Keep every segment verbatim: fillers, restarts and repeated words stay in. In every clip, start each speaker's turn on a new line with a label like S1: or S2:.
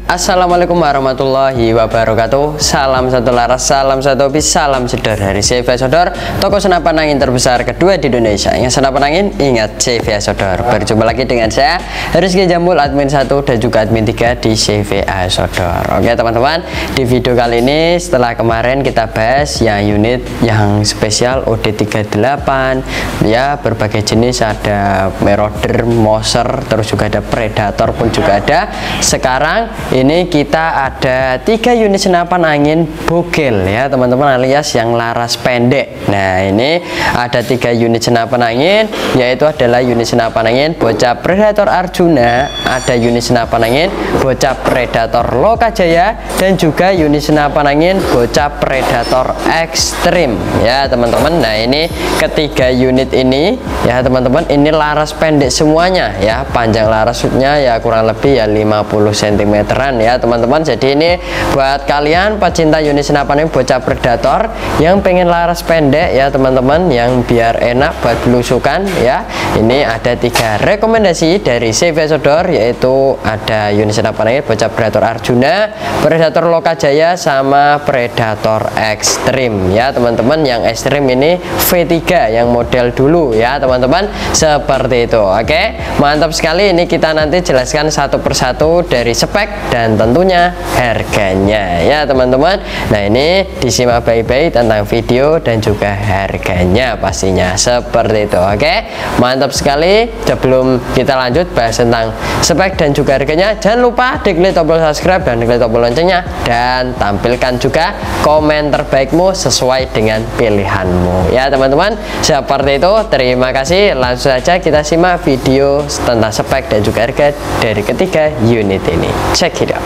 S1: Assalamualaikum warahmatullahi wabarakatuh. Salam satu laras, salam satu hobi, salam jedor dari C V A Sodor, toko senapan angin terbesar kedua di Indonesia. Yang senapan angin, ingat C V A Sodor. Berjumpa lagi dengan saya Rizky Jambul, admin satu dan juga admin tiga di C V A Sodor. Oke teman-teman, di video kali ini setelah kemarin kita bahas yang unit yang spesial O D tiga puluh delapan, ya berbagai jenis, ada Marauder, Moser, terus juga ada Predator pun juga ada. Sekarang ini kita ada tiga unit senapan angin bogel ya teman-teman, alias yang laras pendek. Nah ini ada tiga unit senapan angin, yaitu adalah unit senapan angin bocah Predator Arjuna, ada unit senapan angin bocah Predator Lokajaya, dan juga unit senapan angin bocah Predator Extreme ya teman-teman. Nah ini ketiga unit ini ya teman-teman, ini laras pendek semuanya ya, panjang larasnya ya kurang lebih ya lima puluh sentimeter ya teman-teman. Jadi ini buat kalian pecinta unit senapan angin bocah Predator yang pengen laras pendek ya teman-teman, yang biar enak buat belusukan ya. Ini ada tiga rekomendasi dari C V A Sodor, yaitu ada unit senapan angin bocah Predator Arjuna, Predator Lokajaya, sama Predator Extreme ya teman-teman. Yang Extreme ini V tiga yang model dulu ya teman-teman, seperti itu. Oke, mantap sekali. Ini kita nanti jelaskan satu persatu dari spek dan tentunya harganya ya teman-teman. Nah ini disimak baik-baik tentang video dan juga harganya pastinya, seperti itu. Oke, mantap sekali. Sebelum kita lanjut bahas tentang spek dan juga harganya, jangan lupa diklik tombol subscribe dan diklik tombol loncengnya, dan tampilkan juga komen terbaikmu sesuai dengan pilihanmu ya teman-teman, seperti itu. Terima kasih. Langsung saja kita simak video tentang spek dan juga harga dari ketiga unit ini. Check it out.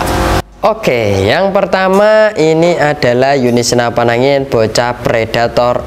S1: Oke, yang pertama ini adalah unit senapan angin bocah Predator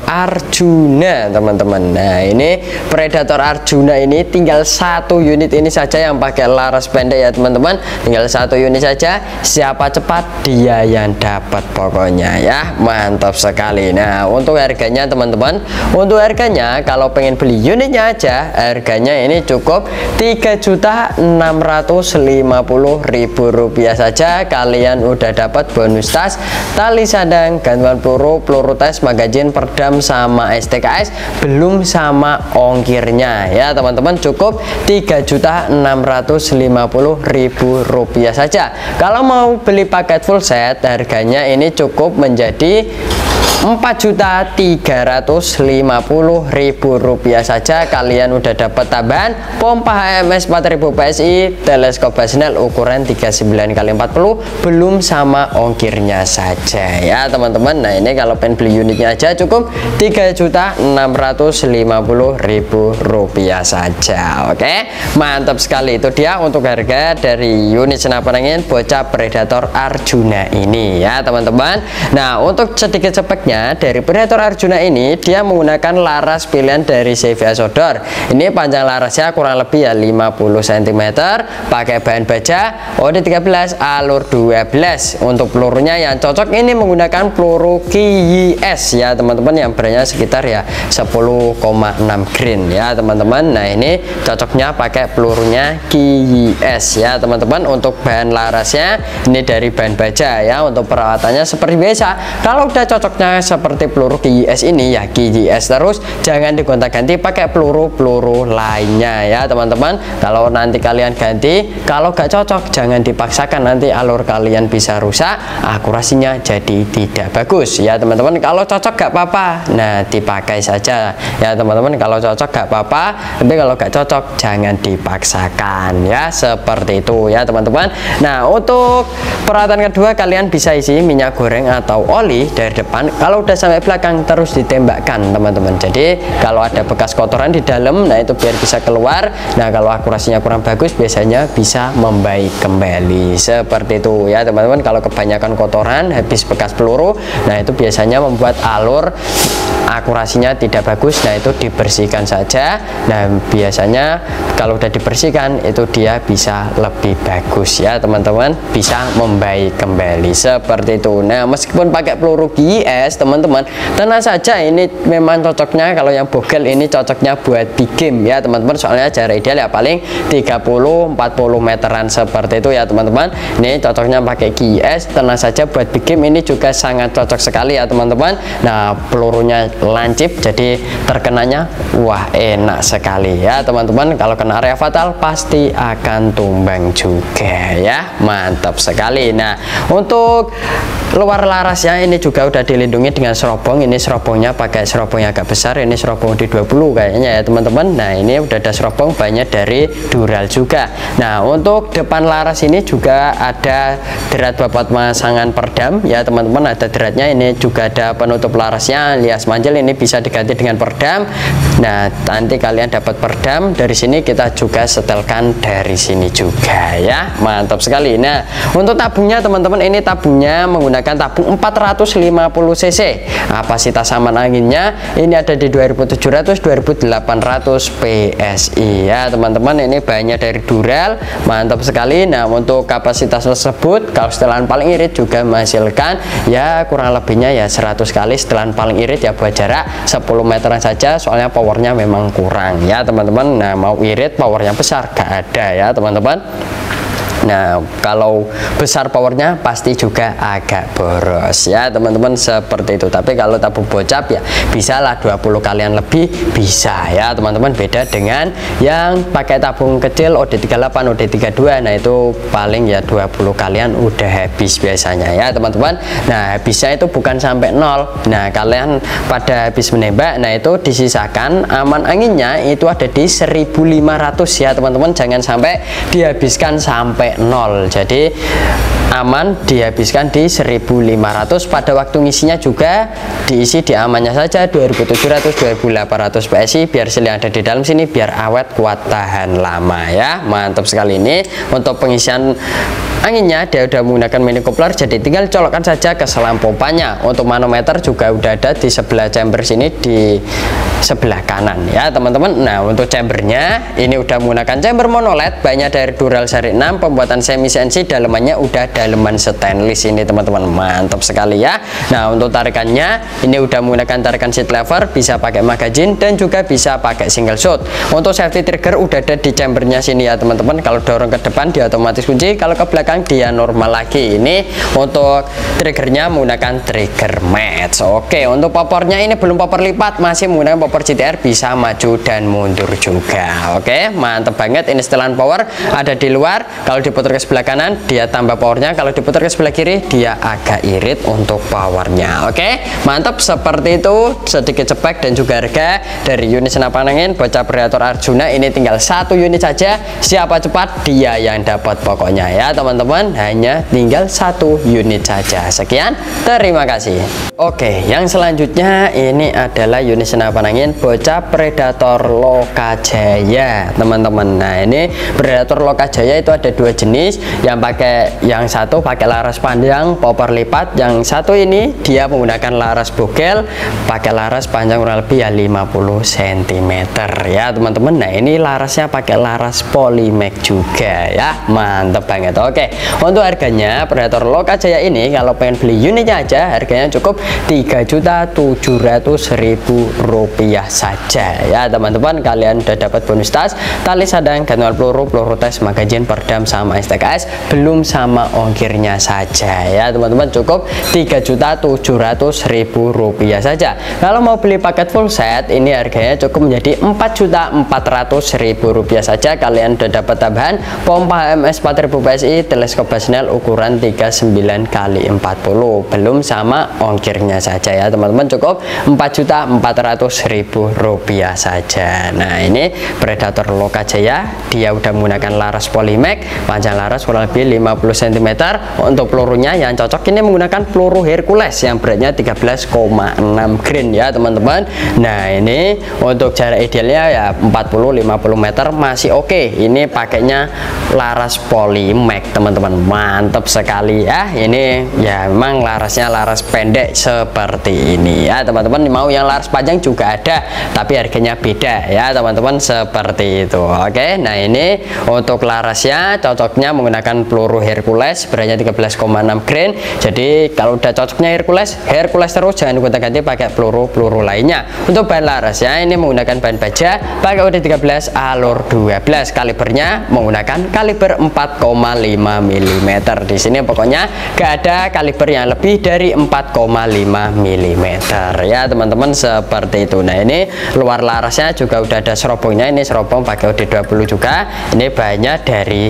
S1: Arjuna teman-teman. Nah ini Predator Arjuna ini tinggal satu unit ini saja yang pakai laras pendek ya teman-teman, tinggal satu unit saja. Siapa cepat dia yang dapat pokoknya ya, mantap sekali. Nah untuk harganya teman-teman, untuk harganya kalau pengen beli unitnya aja, harganya ini cukup tiga juta enam ratus lima puluh ribu rupiah saja. Kalian udah dapat bonus tas, tali sandang, gantungan peluru, peluru tes, magazin, perdam, sama S T K S, belum sama ongkirnya ya teman-teman. Cukup tiga juta enam ratus lima puluh ribu rupiah saja. Kalau mau beli paket full set, harganya ini cukup menjadi empat juta tiga ratus lima puluh ribu rupiah saja. Kalian udah dapat tambahan pompa H M S empat ribu P S I, teleskop Basnel ukuran tiga puluh sembilan kali empat puluh, belum sama ongkirnya saja ya teman-teman. Nah ini kalau pengen beli unitnya aja cukup tiga juta enam ratus lima puluh ribu rupiah saja. Oke, mantap sekali. Itu dia untuk harga dari unit senapan angin bocah Predator Arjuna ini ya teman-teman. Nah untuk sedikit speknya dari Predator Arjuna ini, dia menggunakan laras pilihan dari C V A Sodor. Ini panjang larasnya kurang lebih ya lima puluh sentimeter, pakai bahan baja O D tiga belas alur dua belas. Untuk pelurunya yang cocok ini menggunakan peluru K Y S ya teman-teman, yang beratnya sekitar ya sepuluh koma enam grain ya teman-teman. Nah ini cocoknya pakai pelurunya K Y S ya teman-teman. Untuk bahan larasnya ini dari bahan baja ya. Untuk perawatannya seperti biasa, kalau udah cocoknya seperti peluru K Y S ini ya K Y S terus, jangan digonta-ganti pakai peluru-peluru lainnya ya teman-teman. Kalau nanti kalian ganti, kalau gak cocok jangan dipaksakan, nanti alur kalian bisa rusak, akurasinya jadi tidak bagus ya teman-teman. Kalau cocok gak apa-apa, nah dipakai saja ya teman-teman. Kalau cocok gak apa-apa, tapi kalau gak cocok jangan dipaksakan ya, seperti itu ya teman-teman. Nah untuk peralatan kedua, kalian bisa isi minyak goreng atau oli dari depan. Kalau udah sampai belakang terus ditembakkan teman-teman. Jadi kalau ada bekas kotoran di dalam, nah itu biar bisa keluar. Nah kalau akurasinya kurang bagus, biasanya bisa membaik kembali, seperti itu ya teman-teman. Kalau kebanyakan kotoran habis bekas peluru, nah itu biasanya membuat alur akurasinya tidak bagus. Nah itu dibersihkan saja. Nah biasanya kalau udah dibersihkan itu dia bisa lebih bagus ya teman-teman, bisa membaik kembali, seperti itu. Nah meskipun pakai peluru K Y S, S teman-teman, tenang saja ini memang cocoknya kalau yang bogel ini cocoknya buat big game ya teman-teman, soalnya jarak ideal ya paling tiga puluh sampai empat puluh meteran seperti itu ya teman-teman. Ini cocoknya pakai G I S, tenang saja buat big game ini juga sangat cocok sekali ya teman-teman. Nah pelurunya lancip, jadi terkenanya wah enak sekali ya teman-teman. Kalau kena area fatal pasti akan tumbang juga ya, mantap sekali. Nah untuk luar larasnya ini juga udah dilindungi dengan serobong. Ini serobongnya pakai serobong yang agak besar, ini serobong D dua puluh kayaknya ya teman-teman. Nah ini udah ada serobong banyak dari Dural juga. Nah untuk depan laras ini juga ada derat buat pemasangan perdam ya teman-teman, ada deratnya. Ini juga ada penutup larasnya lias manjel, ini bisa diganti dengan perdam. Nah nanti kalian dapat perdam dari sini, kita juga setelkan dari sini juga ya, mantap sekali. Nah untuk tabungnya teman-teman, ini tabungnya menggunakan tabung empat ratus lima puluh cc. Kapasitas aman anginnya ini ada di dua ribu tujuh ratus dua ribu delapan ratus P S I ya teman-teman. Ini banyak dari Dural, mantap sekali. Nah untuk kapasitas tersebut kalau setelan paling irit juga menghasilkan ya kurang lebihnya ya seratus kali setelan paling irit ya, buat jarak sepuluh meteran saja, soalnya powernya memang kurang ya teman-teman. Nah mau irit powernya besar gak ada ya teman-teman. Nah kalau besar powernya pasti juga agak boros ya teman-teman, seperti itu. Tapi kalau tabung bocap ya bisalah dua puluh kalian lebih bisa ya teman-teman, beda dengan yang pakai tabung kecil O D tiga puluh delapan O D tiga puluh dua. Nah itu paling ya dua puluh kalian udah habis biasanya ya teman-teman. Nah habisnya itu bukan sampai nol. Nah kalian pada habis menembak, nah itu disisakan aman anginnya itu ada di seribu lima ratus ya teman-teman, jangan sampai dihabiskan sampai nol. Jadi aman dihabiskan di seribu lima ratus. Pada waktu ngisinya juga diisi di amannya saja dua ribu tujuh ratus dua ribu delapan ratus P S I, biar sel yang ada di dalam sini biar awet kuat tahan lama ya, mantap sekali. Ini untuk pengisian anginnya dia udah menggunakan mini coupler, jadi tinggal colokkan saja ke selang pompanya. Untuk manometer juga udah ada di sebelah chamber sini di sebelah kanan ya teman-teman. Nah untuk chambernya ini udah menggunakan chamber monoled banyak dari Dural seri enam, pembuatan semi C N C, dalemannya udah daleman stainless ini teman-teman, mantap sekali ya. Nah untuk tarikannya ini udah menggunakan tarikan seat lever, bisa pakai magazine dan juga bisa pakai single shot. Untuk safety trigger udah ada di chambernya sini ya teman-teman. Kalau dorong ke depan dia otomatis kunci, kalau ke belakang dia normal lagi. Ini untuk triggernya menggunakan trigger match. Oke untuk popornya ini belum popor lipat, masih menggunakan popor G T R, bisa maju dan mundur juga. Oke mantap banget. Ini setelan power ada di luar, kalau diputar ke sebelah kanan dia tambah powernya, kalau diputar ke sebelah kiri dia agak irit untuk powernya. Oke mantap, seperti itu sedikit spek dan juga harga dari unit senapan angin bocap Predator Arjuna. Ini tinggal satu unit saja, siapa cepat dia yang dapat pokoknya ya teman-teman, hanya tinggal satu unit saja. Sekian, terima kasih. Oke yang selanjutnya ini adalah unit senapan angin bocap Predator Lokajaya teman-teman. Nah ini Predator Lokajaya itu ada dua jenis, yang pakai yang satu pakai laras panjang popor lipat, yang satu ini dia menggunakan laras bogel pakai laras panjang kurang lebih ya lima puluh sentimeter ya teman-teman. Nah ini larasnya pakai laras Polymax juga ya, mantap banget. Oke untuk harganya Predator Lokajaya ini kalau pengen beli unitnya aja harganya cukup tiga juta tujuh ratus ribu rupiah saja ya teman-teman. Kalian udah dapat bonus tas, tali sadang, gantungan peluru, peluru tes, magazine, perdam sama S T K S, belum sama ongkirnya saja ya teman-teman, cukup tiga juta tujuh ratus ribu rupiah saja. Kalau mau beli paket full set ini harganya cukup menjadi empat juta empat ratus ribu rupiah saja. Kalian udah dapat tambahan pompa H M S empat ribu P S I, teleskop Basnel ukuran tiga puluh sembilan kali empat puluh, belum sama ongkirnya saja ya teman-teman, cukup empat juta empat ratus ribu rupiah saja. Nah ini Predator Lokajaya, dia udah menggunakan laras Polymax, panjang laras kurang lebih lima puluh sentimeter. Untuk pelurunya yang cocok ini menggunakan peluru Hercules yang beratnya tiga belas koma enam grain ya teman-teman. Nah ini untuk jarak idealnya ya empat puluh sampai lima puluh meter masih oke. Ini pakainya laras Polymax teman-teman, mantap sekali ya. Ini ya memang larasnya laras pendek seperti ini ya teman-teman. Mau yang laras panjang juga ada, tapi harganya beda ya teman-teman, seperti itu. Oke nah ini untuk larasnya cocoknya menggunakan peluru Hercules Hercules beratnya tiga belas koma enam grain. Jadi kalau udah cocoknya Hercules, Hercules terus, jangan gonta-ganti pakai peluru-peluru lainnya. Untuk bahan larasnya ini menggunakan bahan baja pakai U D tiga belas alur dua belas, kalibernya menggunakan kaliber empat koma lima milimeter. Di sini pokoknya gak ada kaliber yang lebih dari empat koma lima milimeter ya teman-teman, seperti itu. Nah ini luar larasnya juga udah ada serobongnya, ini serobong pakai U D dua puluh juga, ini bahannya dari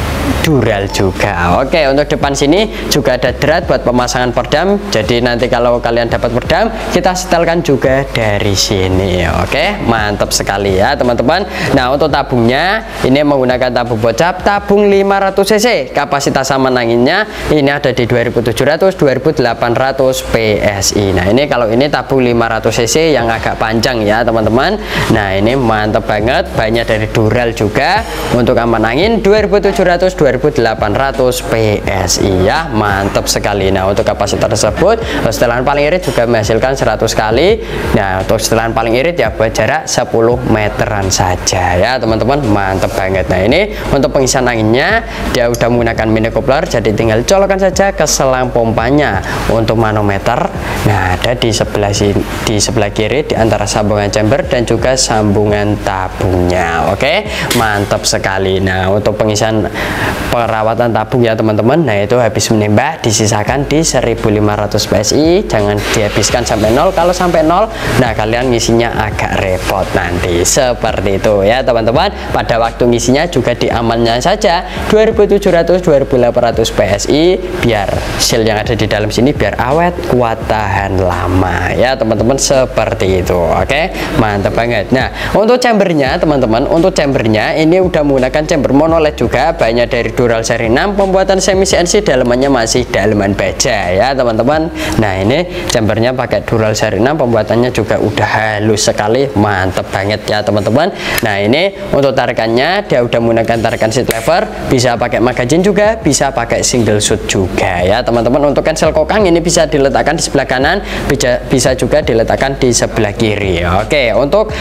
S1: Dural juga. Oke, untuk depan sini juga ada drat buat pemasangan perdam. Jadi nanti kalau kalian dapat perdam, kita setelkan juga dari sini. Oke, mantap sekali ya teman-teman. Nah untuk tabungnya ini menggunakan tabung bocap, tabung lima ratus cc. Kapasitas sama anginnya ini ada di dua ribu tujuh ratus dua ribu delapan ratus P S I. Nah ini kalau ini tabung lima ratus cc yang agak panjang ya teman-teman. Nah ini mantap banget, banyak dari Dural juga. Untuk aman angin dua ribu tujuh ratus dua ribu delapan ratus P S I ya, mantap sekali. Nah untuk kapasitas tersebut setelan paling irit juga menghasilkan seratus kali. Nah untuk setelan paling irit ya buat jarak sepuluh meteran saja ya teman-teman, mantap banget. Nah ini untuk pengisian anginnya dia udah menggunakan mini coupler, jadi tinggal colokan saja ke selang pompanya. Untuk manometer nah ada di sebelah sini, di sebelah kiri di antara sambungan chamber dan juga sambungan tabungnya. Oke, mantap sekali. Nah untuk pengisian perawatan tabung ya teman-teman, nah itu habis menembak disisakan di seribu lima ratus P S I, jangan dihabiskan sampai nol. Kalau sampai nol nah kalian ngisinya agak repot nanti, seperti itu ya teman-teman. Pada waktu ngisinya juga diamannya saja dua ribu tujuh ratus dua ribu delapan ratus P S I, biar seal yang ada di dalam sini biar awet, kuat, tahan lama ya teman-teman, seperti itu. Oke, mantap banget. Nah untuk chambernya teman-teman, untuk chambernya ini udah menggunakan chamber monoled juga, banyak dari Dural seri enam, pembuatan semi C N C, dalemannya masih daleman baja ya teman-teman. Nah ini chambernya pakai Dural seri enam, pembuatannya juga udah halus sekali, mantep banget ya teman-teman. Nah ini untuk tarikannya dia udah menggunakan tarikan seat lever, bisa pakai magazine juga, bisa pakai single shoot juga ya teman-teman. Untuk cancel kokang ini bisa diletakkan di sebelah kanan, bisa, bisa juga diletakkan di sebelah kiri. Oke, untuk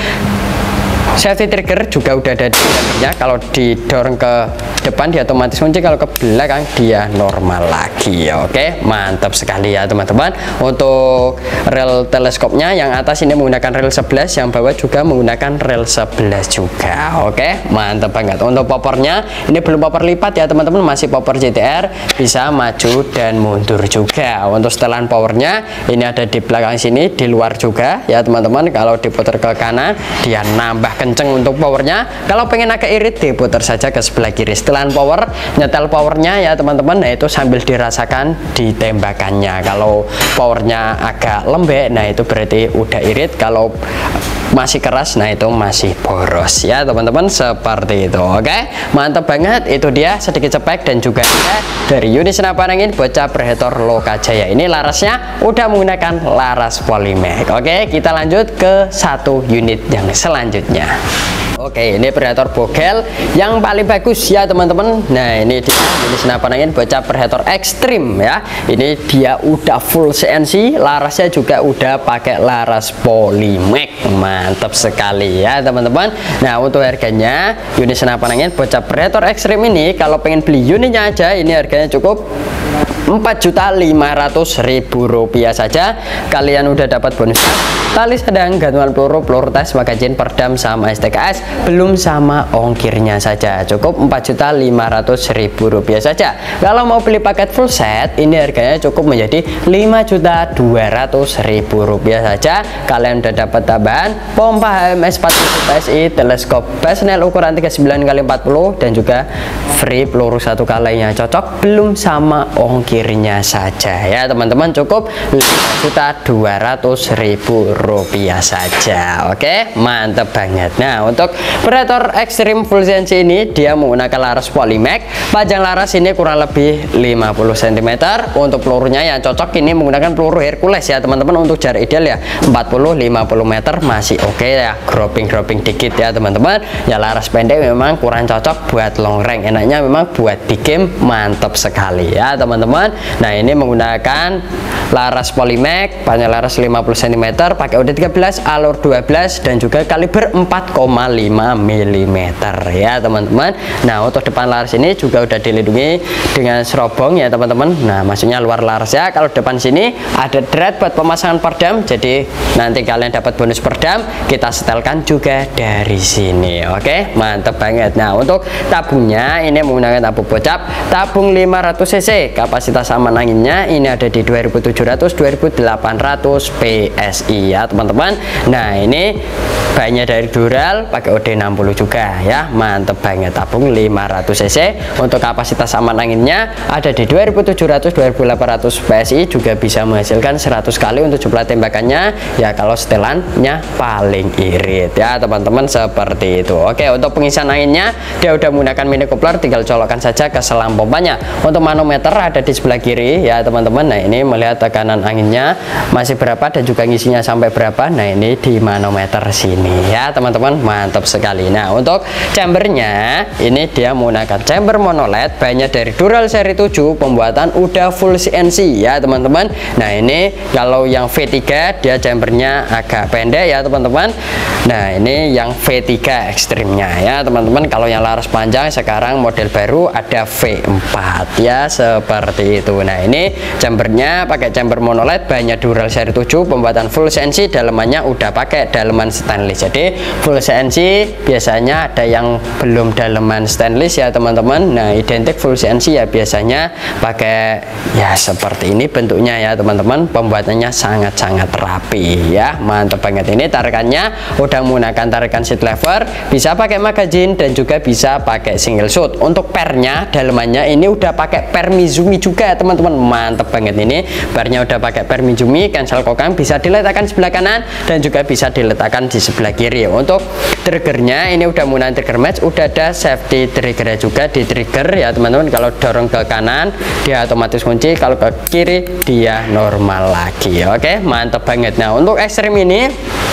S1: safety trigger juga udah ada di dalamnya. Kalau didorong ke depan dia otomatis kunci, kalau ke belakang dia normal lagi. Oke, mantap sekali ya teman-teman. Untuk rel teleskopnya yang atas ini menggunakan rel sebelas, yang bawah juga menggunakan rel sebelas juga. Oke, mantap banget. Untuk popornya ini belum popor lipat ya teman-teman, masih popor J T R, bisa maju dan mundur juga. Untuk setelan powernya ini ada di belakang sini, di luar juga ya teman-teman. Kalau diputar ke kanan dia nambah kenceng untuk powernya, kalau pengen agak irit diputar saja ke sebelah kiri. Setelan power, nyetel powernya ya teman-teman, nah itu sambil dirasakan di tembakannya. Kalau powernya agak lembek nah itu berarti udah irit, kalau masih keras nah itu masih boros ya teman-teman, seperti itu. Oke, mantap banget. Itu dia sedikit spek dan juga dari unit senapan angin bocap Predator Lokajaya. Ini larasnya udah menggunakan laras Polymac. Oke, kita lanjut ke satu unit yang selanjutnya. Oke, ini Predator Bogel yang paling bagus ya teman-teman. Nah ini dia unit senapan angin bocap Predator Extreme ya. Ini dia udah full C N C, larasnya juga udah pakai laras Polymac, mantap sekali ya teman-teman. Nah untuk harganya unit senapan angin bocap Predator Extreme ini, kalau pengen beli unitnya aja ini harganya cukup empat juta lima ratus ribu rupiah saja. Kalian udah dapat bonus tali sedang, gantungan peluru, peluru tes, magazine, perdam, sama S T K S, belum sama ongkirnya saja. Cukup empat juta lima ratus ribu rupiah saja. Kalau mau beli paket full set ini harganya cukup menjadi lima juta dua ratus ribu rupiah saja. Kalian udah dapat tambahan pompa H M S empat puluh P S I, teleskop Basnel ukuran tiga puluh sembilan kali empat puluh, dan juga free peluru satu kali yang cocok, belum sama ongkirnya saja ya teman-teman. Cukup lima juta dua ratus ribu rupiah saja. Oke, mantap banget. Nah untuk Predator Extreme Full C N C ini dia menggunakan laras Polymac, panjang laras ini kurang lebih lima puluh sentimeter. Untuk pelurunya yang cocok ini menggunakan peluru Hercules ya teman-teman. Untuk jarak ideal ya empat puluh sampai lima puluh meter masih oke okay ya, groping-groping dikit ya teman-teman. Ya laras pendek memang kurang cocok buat long range, enaknya memang buat di game, mantap sekali ya teman-teman. teman-teman. Nah ini menggunakan laras Polymax, panjang laras lima puluh sentimeter, pakai O D tiga belas, alur dua belas, dan juga kaliber empat koma lima milimeter ya teman-teman. Nah untuk depan laras ini juga udah dilindungi dengan serobong ya teman-teman. Nah maksudnya luar laras ya. Kalau depan sini ada thread buat pemasangan perdam, jadi nanti kalian dapat bonus perdam, kita setelkan juga dari sini. Oke, mantap banget. Nah untuk tabungnya ini menggunakan tabung bocap, tabung lima ratus cc, kapasitas aman anginnya ini ada di dua ribu tujuh ratus dua ribu delapan ratus P S I ya teman-teman. Nah ini bannya dari Dural, pakai O D enam puluh juga ya, mantep banget. Tabung lima ratus cc, untuk kapasitas aman anginnya ada di dua ribu tujuh ratus dua ribu delapan ratus P S I, juga bisa menghasilkan seratus kali untuk jumlah tembakannya ya kalau setelannya paling irit ya teman-teman, seperti itu. Oke, untuk pengisian anginnya dia udah menggunakan mini coupler, tinggal colokkan saja ke selang pompanya. Untuk manometer ada di sebelah kiri ya teman-teman. Nah ini melihat tekanan anginnya masih berapa dan juga ngisinya sampai berapa. Nah ini di manometer sini ya teman-teman, mantap sekali. Nah untuk chambernya ini dia menggunakan chamber monoled, banyak dari Dural seri tujuh, pembuatan udah full C N C ya teman-teman. Nah ini kalau yang V tiga dia chambernya agak pendek ya teman-teman. Nah ini yang V tiga ekstrimnya ya teman-teman. Kalau yang laras panjang sekarang model baru ada V empat ya, seperti itu. Nah ini chambernya pakai chamber monoled, banyak Dural seri tujuh, pembuatan full C N C, dalemannya udah pakai daleman stainless. Jadi full C N C biasanya ada yang belum daleman stainless ya teman-teman. Nah identik full C N C ya biasanya pakai ya seperti ini bentuknya ya teman-teman. Pembuatannya sangat-sangat rapi ya, mantap banget. Ini tarikannya udah menggunakan tarikan seat lever, bisa pakai magazine dan juga bisa pakai single shot. Untuk pernya dalemannya ini udah pakai per Mizumi juga teman-teman, mantap banget. Ini barnya udah pakai per Mizumi, cancel kokang bisa diletakkan sebelah kanan dan juga bisa diletakkan di sebelah kiri. Untuk triggernya ini udah menggunakan trigger match, udah ada safety triggernya juga di trigger ya teman-teman. Kalau dorong ke kanan dia otomatis kunci, kalau ke kiri dia normal lagi. Oke, mantap banget. Nah untuk ekstrim ini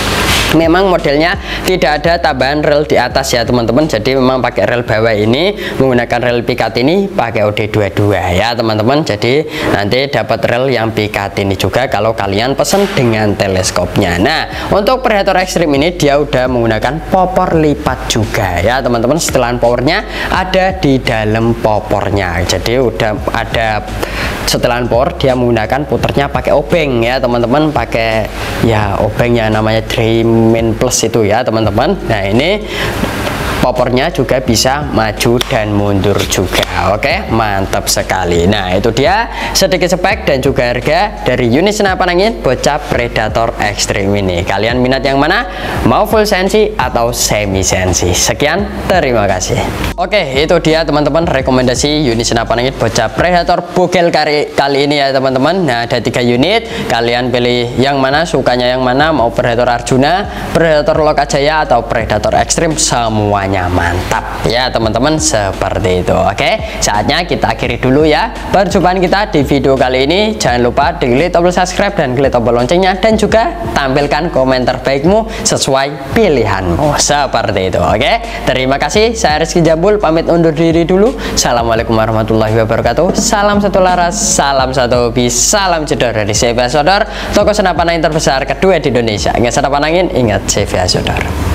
S1: memang modelnya tidak ada tambahan rel di atas ya teman-teman, jadi memang pakai rel bawah ini, menggunakan rel pikat ini pakai O D dua puluh dua ya teman-teman. Jadi nanti dapat rel yang pikat ini juga kalau kalian pesen dengan teleskopnya. Nah untuk Predator ekstrim ini dia udah menggunakan popor lipat juga ya teman-teman. Setelan powernya ada di dalam popornya, jadi udah ada setelan power, dia menggunakan puternya pakai obeng ya teman-teman, pakai ya obeng yang namanya Dreamman Plus itu ya teman-teman. Nah ini popornya juga bisa maju dan mundur juga. Oke, mantap sekali. Nah itu dia sedikit spek dan juga harga dari unit senapan angin bocap Predator ekstrim ini. Kalian minat yang mana? Mau full sensi atau semi sensi? Sekian, terima kasih. Oke, itu dia teman-teman rekomendasi unit senapan angin bocap Predator bogel kali, kali ini ya teman-teman. Nah ada tiga unit, kalian pilih yang mana, sukanya yang mana, mau Predator Arjuna, Predator Lokajaya atau Predator ekstrim, semuanya mantap ya teman-teman, seperti itu. Oke, saatnya kita akhiri dulu ya perjumpaan kita di video kali ini. Jangan lupa diklik tombol subscribe dan klik tombol loncengnya, dan juga tampilkan komentar baikmu sesuai pilihanmu, seperti itu. Oke, terima kasih. Saya Rizky Jambul pamit undur diri dulu. Assalamualaikum warahmatullahi wabarakatuh. Salam satu laras, salam satu hobi, salam jedor dari C V A Sodor, toko senapan angin terbesar kedua di Indonesia. Ingat senapan angin, ingat C V A Sodor.